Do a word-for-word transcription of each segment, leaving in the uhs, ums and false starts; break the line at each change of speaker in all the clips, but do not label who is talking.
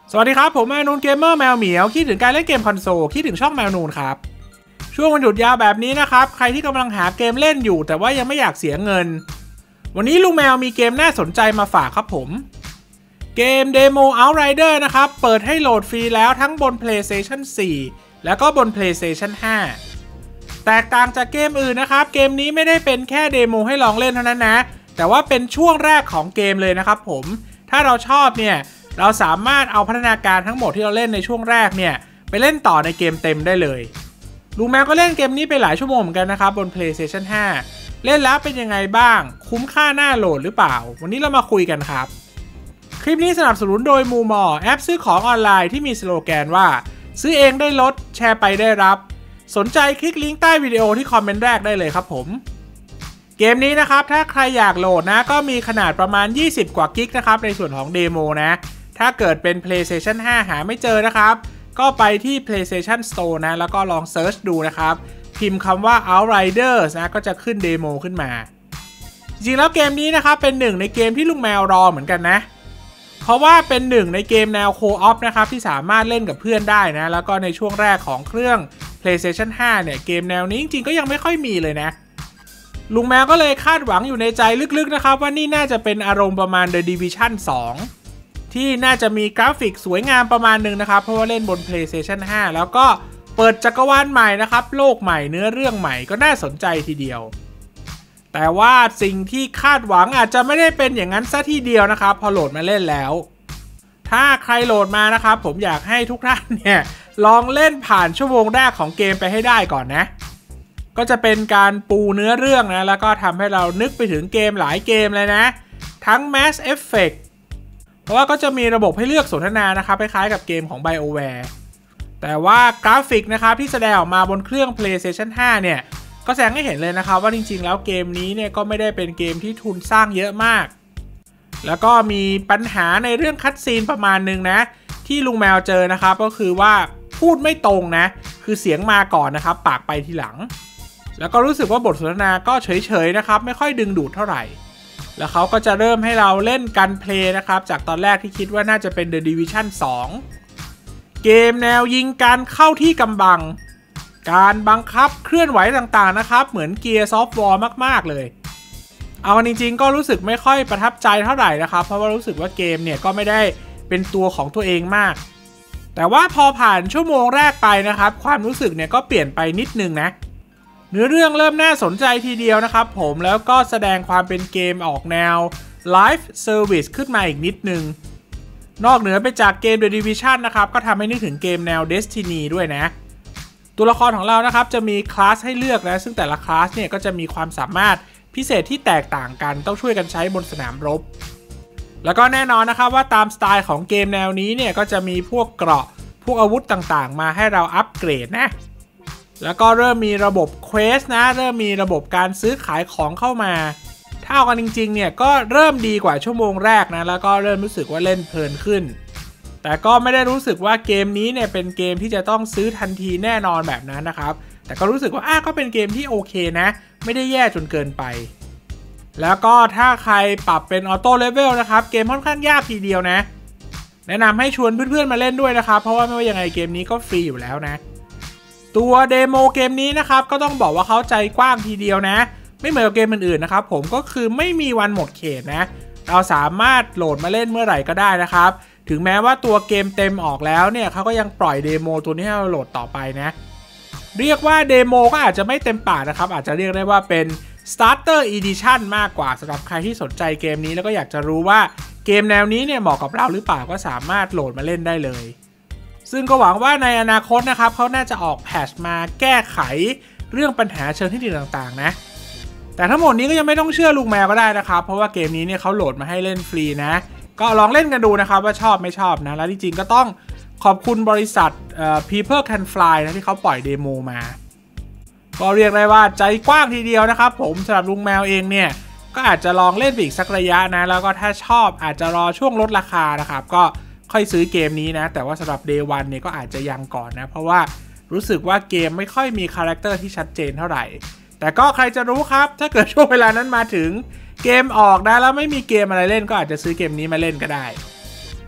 สวัสดีครับผมแมวนูนเกมเมอร์แมวเหมียวคิดถึงการเล่นเกมคอนโซลคิดถึงช่องแมวนูนครับช่วงวันหยุดยาวแบบนี้นะครับใครที่กำลังหาเกมเล่นอยู่แต่ว่ายังไม่อยากเสียเงินวันนี้ลุงแมวมีเกมน่าสนใจมาฝากครับผมเกม Demo Outrider นะครับเปิดให้โหลดฟรีแล้วทั้งบน PlayStation โฟร์ แล้วก็บน PlayStation ไฟว์ แตกต่างจากเกมอื่นนะครับเกมนี้ไม่ได้เป็นแค่เดโมให้ลองเล่นเท่านั้นนะแต่ว่าเป็นช่วงแรกของเกมเลยนะครับผมถ้าเราชอบเนี่ยเราสามารถเอาพัฒนาการทั้งหมดที่เราเล่นในช่วงแรกเนี่ยไปเล่นต่อในเกมเต็มได้เลยลุงแมวก็เล่นเกมนี้ไปหลายชั่วโมงเหมือนกันนะครับบน PlayStation ไฟว์ เล่นแล้วเป็นยังไงบ้างคุ้มค่าหน้าโหลดหรือเปล่าวันนี้เรามาคุยกันครับคลิปนี้สนับสนุนโดยมูมอแอปซื้อของออนไลน์ที่มีสโลแกนว่าซื้อเองได้ลดแชร์ไปได้รับสนใจคลิกลิงก์ใต้วิดีโอที่คอมเมนต์แรกได้เลยครับผมเกมนี้นะครับถ้าใครอยากโหลดนะก็มีขนาดประมาณยี่สิบกว่ากิกนะครับในส่วนของเดโมนะถ้าเกิดเป็น PlayStation ไฟว์ หาไม่เจอนะครับก็ไปที่ PlayStation Store นะแล้วก็ลองเซิร์ชดูนะครับพิมพ์คำว่า Outriders นะก็จะขึ้นเดโมขึ้นมาจริงแล้วเกมนี้นะครับเป็นหนึ่งในเกมที่ลุงแมวรอเหมือนกันนะเพราะว่าเป็นหนึ่งในเกมแนวโคออฟนะครับที่สามารถเล่นกับเพื่อนได้นะแล้วก็ในช่วงแรกของเครื่อง PlayStation ไฟว์ เนี่ยเกมแนวนี้จริงๆก็ยังไม่ค่อยมีเลยนะลุงแมวก็เลยคาดหวังอยู่ในใจลึกๆนะครับว่านี่น่าจะเป็นอารมณ์ประมาณ The Division สองที่น่าจะมีกราฟิกสวยงามประมาณหนึ่งนะครับเพราะว่าเล่นบน PlayStation ไฟว์ แล้วก็เปิดจักรวาลใหม่นะครับโลกใหม่เนื้อเรื่องใหม่ก็น่าสนใจทีเดียวแต่ว่าสิ่งที่คาดหวังอาจจะไม่ได้เป็นอย่างนั้นซะทีเดียวนะครับพอโหลดมาเล่นแล้วถ้าใครโหลดมานะครับผมอยากให้ทุกท่านเนี่ยลองเล่นผ่านชั่วโมงแรกของเกมไปให้ได้ก่อนนะก็จะเป็นการปูเนื้อเรื่องนะแล้วก็ทำให้เรานึกไปถึงเกมหลายเกมเลยนะทั้ง Mass Effect เพราะว่าก็จะมีระบบให้เลือกสนทนานะครับคล้ายๆกับเกมของ BioWare แต่ว่ากราฟิกนะครับที่แสดงออกมาบนเครื่อง PlayStation ไฟว์ เนี่ยก็แสดงให้เห็นเลยนะครับว่าจริงๆแล้วเกมนี้เนี่ยก็ไม่ได้เป็นเกมที่ทุนสร้างเยอะมากแล้วก็มีปัญหาในเรื่องคัตซีนประมาณนึงนะที่ลุงแมวเจอนะครับก็คือว่าพูดไม่ตรงนะคือเสียงมาก่อนนะครับปากไปทีหลังแล้วก็รู้สึกว่าบทสนทนาก็เฉยๆนะครับไม่ค่อยดึงดูดเท่าไหร่แล้วเขาก็จะเริ่มให้เราเล่นกันเพลย์นะครับจากตอนแรกที่คิดว่าน่าจะเป็น The Division สองเกมแนวยิงการเข้าที่กำบังการบังคับเคลื่อนไหวต่างๆนะครับเหมือน Gears of War มากๆเลยเอาจริงๆก็รู้สึกไม่ค่อยประทับใจเท่าไหร่นะครับเพราะว่ารู้สึกว่าเกมเนี่ยก็ไม่ได้เป็นตัวของตัวเองมากแต่ว่าพอผ่านชั่วโมงแรกไปนะครับความรู้สึกเนี่ยก็เปลี่ยนไปนิดนึงนะเนื้อเรื่องเริ่มน่าสนใจทีเดียวนะครับผมแล้วก็แสดงความเป็นเกมออกแนว Live Service ขึ้นมาอีกนิดนึงนอกเหนือไปจากเกม The Division นะครับก็ทำให้นึกถึงเกมแนว Destiny ด้วยนะตัวละครของเรานะครับจะมีคลาสให้เลือกนะซึ่งแต่ละคลาสเนี่ยก็จะมีความสามารถพิเศษที่แตกต่างกันต้องช่วยกันใช้บนสนามรบแล้วก็แน่นอนนะครับว่าตามสไตล์ของเกมแนวนี้เนี่ยก็จะมีพวกเกราะพวกอาวุธต่างๆมาให้เราอัปเกรดนะแล้วก็เริ่มมีระบบเควสนะเริ่มมีระบบการซื้อขายของเข้ามาถ้าเอากันจริงๆเนี่ยก็เริ่มดีกว่าชั่วโมงแรกนะแล้วก็เริ่มรู้สึกว่าเล่นเพลินขึ้นแต่ก็ไม่ได้รู้สึกว่าเกมนี้เนี่ยเป็นเกมที่จะต้องซื้อทันทีแน่นอนแบบนั้นนะครับแต่ก็รู้สึกว่าอ่ะก็เป็นเกมที่โอเคนะไม่ได้แย่จนเกินไปแล้วก็ถ้าใครปรับเป็นออโต้เลเวลนะครับเกมค่อนข้างยากทีเดียวนะแนะนำให้ชวนเพื่อนๆมาเล่นด้วยนะครับเพราะว่าไม่ว่ายังไงเกมนี้ก็ฟรีอยู่แล้วนะตัวเดโมเกมนี้นะครับก็ต้องบอกว่าเขาใจกว้างทีเดียวนะไม่เหมือนกับเกมอื่นๆนะครับผมก็คือไม่มีวันหมดเขตนะเราสามารถโหลดมาเล่นเมื่อไหร่ก็ได้นะครับถึงแม้ว่าตัวเกมเต็มออกแล้วเนี่ยเขาก็ยังปล่อยเดโมตัวนี้ให้เราโหลดต่อไปนะเรียกว่าเดโมก็อาจจะไม่เต็มปากนะครับอาจจะเรียกได้ว่าเป็น Starter Edition มากกว่าสำหรับใครที่สนใจเกมนี้แล้วก็อยากจะรู้ว่าเกมแนวนี้เนี่ยเหมาะกับเราหรือเปล่าก็สามารถโหลดมาเล่นได้เลยซึ่งก็หวังว่าในอนาคตนะครับเขาน่าจะออกแพทช์มาแก้ไขเรื่องปัญหาเชิงเทคนิคต่างๆนะแต่ทั้งหมดนี้ก็ยังไม่ต้องเชื่อลุงแมวก็ได้นะครับเพราะว่าเกมนี้เนี่ยเขาโหลดมาให้เล่นฟรีนะก็ลองเล่นกันดูนะครับว่าชอบไม่ชอบนะแล้วจริงๆก็ต้องขอบคุณบริษัท People Can Fly นะที่เขาปล่อยเดโมมาก็เรียกได้ว่าใจกว้างทีเดียวนะครับผมสำหรับลุงแมวเองเนี่ยก็อาจจะลองเล่นไปอีกสักระยะนะแล้วก็ถ้าชอบอาจจะรอช่วงลดราคานะครับก็ค่อยซื้อเกมนี้นะแต่ว่าสำหรับ Day วันเนี่ยก็อาจจะยังก่อนนะเพราะว่ารู้สึกว่าเกมไม่ค่อยมีคาแรคเตอร์ที่ชัดเจนเท่าไหร่แต่ก็ใครจะรู้ครับถ้าเกิดช่วงเวลานั้นมาถึงเกมออกนะแล้วไม่มีเกมอะไรเล่นก็อาจจะซื้อเกมนี้มาเล่นก็ได้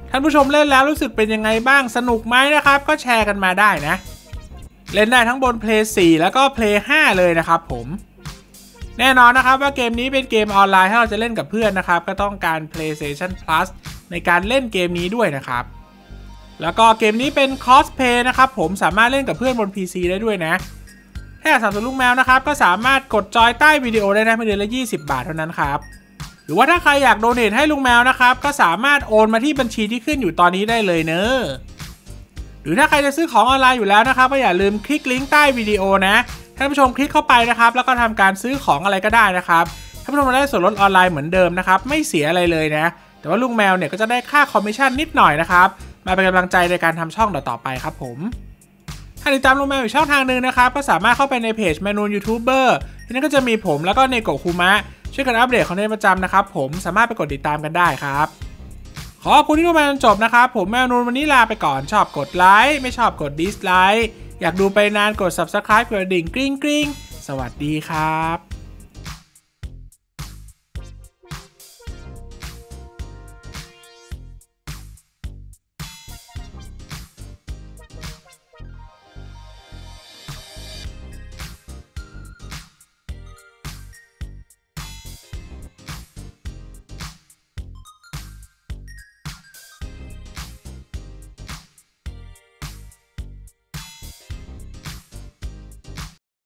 ท่านผู้ชมเล่นแล้วรู้สึกเป็นยังไงบ้างสนุกไหมนะครับก็แชร์กันมาได้นะเล่นได้ทั้งบน เพลย์ โฟร์ แล้วก็ เพลย์ ไฟว์ เลยนะครับผมแน่นอนนะครับว่าเกมนี้เป็นเกมออนไลน์ถ้าเราจะเล่นกับเพื่อนนะครับก็ต้องการ PlayStation Plus ในการเล่นเกมนี้ด้วยนะครับแล้วก็เกมนี้เป็น Crossplay นะครับผมสามารถเล่นกับเพื่อนบน พี ซี ได้ด้วยนะถ้าอยากสนับสนุนลูกแมวนะครับก็สามารถกดจอยใต้วิดีโอได้นะเพียงเดือนละยี่สิบบาทเท่านั้นครับหรือว่าถ้าใครอยากโดเนทให้ลุงแมวนะครับก็สามารถโอนมาที่บัญชีที่ขึ้นอยู่ตอนนี้ได้เลยเนอะหรือถ้าใครจะซื้อของออนไลน์อยู่แล้วนะครับก็อย่าลืมคลิกลิงก์ใต้วิดีโอนะท่านผู้ชมคลิกเข้าไปนะครับแล้วก็ทำการซื้อของอะไรก็ได้นะครับท่านผู้ชมจะได้ส่วนลดออนไลน์เหมือนเดิมนะครับไม่เสียอะไรเลยนะแต่ว่าลุงแมวเนี่ยก็จะได้ค่าคอมมิชชั่นนิดหน่อยนะครับมาเป็นกำลังใจในการทำช่องต่อๆไปครับผมถ้าติดตามลุงแมวอีกช่องทางหนึ่งนะครับก็สามารถเข้าไปในเพจแมนูนยูทูบเบอร์ที่นั่นก็จะมีผมแล้วก็เนโกะคุมะช่วยกันอัปเดตคอนเทนต์ประจำนะครับผมสามารถไปกดติดตามกันได้ครับขอบคุณที่ดูมาจนจบนะครับผมแมวนูนวันนี้ลาไปก่อนชอบกดไลค์ไม่ชอบกดดิสไลค์อยากดูไปนานกด ซับสไครบ์ กดกระดิ่งกริ๊งกริ๊งสวัสดีครับ